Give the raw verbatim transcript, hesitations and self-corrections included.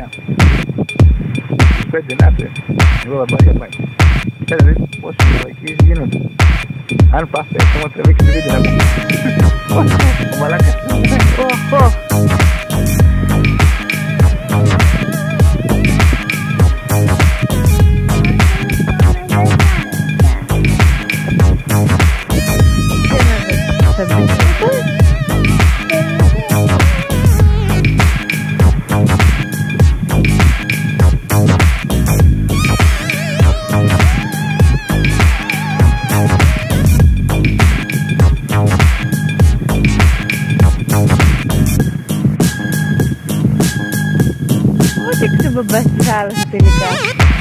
εννιά. πέντε να πει. Εγώ θα πάρει απάει. Κάτσε να δεις πόσοι μαλακίες γίνονται. Αν πάθε, θα τραβήξει το βίντεο να πει. Ο μαλάκας. Ούτε ξεμπαμπάς τη θάλασσα τελικά.